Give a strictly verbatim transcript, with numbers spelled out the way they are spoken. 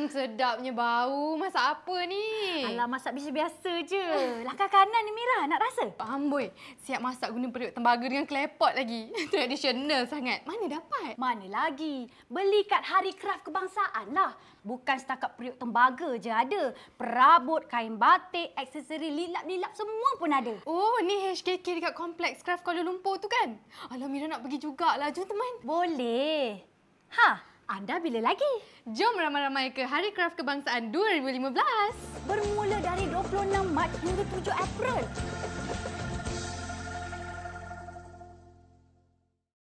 Hmm, sedapnya bau. Masak apa ni? Alah, masak biasa-biasa je. Langkah kanan ni Mira, nak rasa? Amboi, siap masak guna periuk tembaga dengan klepot lagi. Tradisional sangat. Mana dapat? Mana lagi? Beli kat Hari Kraft Kebangsaan lah. Bukan setakat periuk tembaga je ada. Perabot, kain batik, aksesori lilap-lilap semua pun ada. Oh, ni H K K dekat Kompleks Kraft Kuala Lumpur tu kan? Alah, Mira nak pergi jugalah. Jom teman. Boleh. Ha, anda bila lagi? Jom ramai-ramai ke Hari Kraft Kebangsaan dua ribu lima belas. Bermula dari dua puluh enam Mac hingga tujuh April.